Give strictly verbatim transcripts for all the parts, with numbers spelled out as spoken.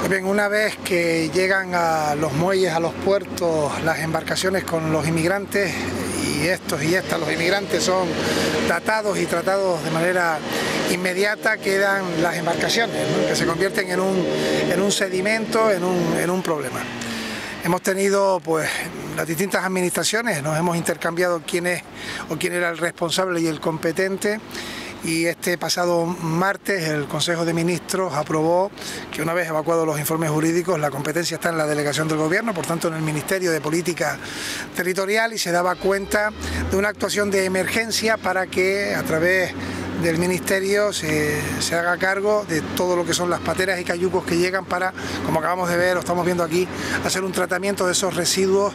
Pues bien, una vez que llegan a los muelles, a los puertos, las embarcaciones con los inmigrantes, y estos y estas, los inmigrantes, son tratados y tratados de manera inmediata, quedan las embarcaciones, ¿no?, que se convierten en un, en un sedimento, en un, en un problema. Hemos tenido, pues, las distintas administraciones, nos hemos intercambiado quién es o quién era el responsable y el competente. Y este pasado martes el Consejo de Ministros aprobó que, una vez evacuados los informes jurídicos, la competencia está en la delegación del Gobierno, por tanto en el Ministerio de Política Territorial, y se daba cuenta de una actuación de emergencia para que a través del Ministerio se, se haga cargo de todo lo que son las pateras y cayucos que llegan para, como acabamos de ver o estamos viendo aquí, hacer un tratamiento de esos residuos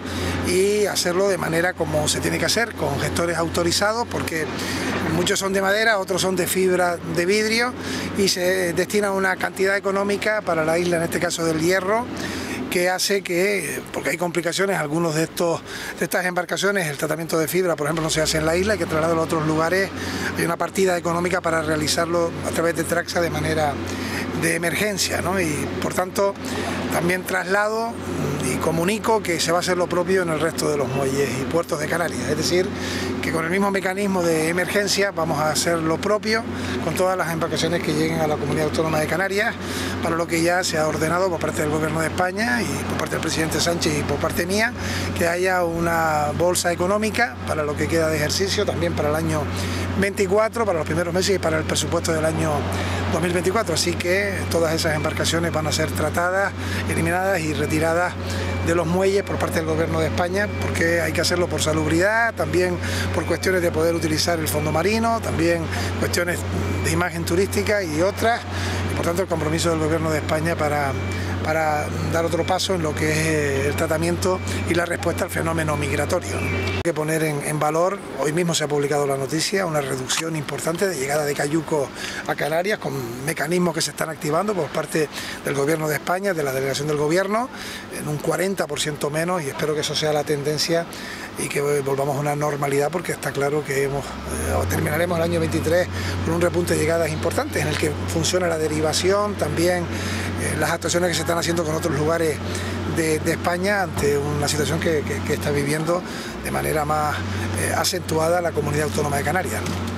y hacerlo de manera como se tiene que hacer, con gestores autorizados, porque muchos son de madera, otros son de fibra de vidrio, y se destina una cantidad económica para la isla, en este caso del Hierro, que hace que, porque hay complicaciones, algunos de estos de estas embarcaciones, el tratamiento de fibra, por ejemplo, no se hace en la isla, hay que trasladarlo a otros lugares, hay una partida económica para realizarlo a través de Traxa de manera de emergencia, ¿no? Y por tanto también traslado y comunico que se va a hacer lo propio en el resto de los muelles y puertos de Canarias, es decir, que con el mismo mecanismo de emergencia vamos a hacer lo propio con todas las embarcaciones que lleguen a la Comunidad Autónoma de Canarias, para lo que ya se ha ordenado por parte del Gobierno de España y por parte del presidente Sánchez y por parte mía, que haya una bolsa económica para lo que queda de ejercicio, también para el año veinticuatro, para los primeros meses y para el presupuesto del año dos mil veinticuatro, así que todas esas embarcaciones van a ser tratadas, eliminadas y retiradas de los muelles por parte del Gobierno de España, porque hay que hacerlo por salubridad, también por cuestiones de poder utilizar el fondo marino, también cuestiones de imagen turística y otras, y por tanto el compromiso del Gobierno de España para, para dar otro paso en lo que es el tratamiento y la respuesta al fenómeno migratorio. Hay que poner en, en valor, hoy mismo se ha publicado la noticia, una reducción importante de llegada de cayucos a Canarias, con mecanismos que se están activando por parte del Gobierno de España, de la delegación del Gobierno, en un cuarenta por ciento menos, y espero que eso sea la tendencia y que volvamos a una normalidad, porque está claro que hemos, eh, terminaremos el año veintitrés con un repunte de llegadas importantes en el que funciona la derivación, también eh, las actuaciones que se están haciendo con otros lugares de, de España ante una situación que, que, que está viviendo de manera más eh, acentuada la Comunidad Autónoma de Canarias.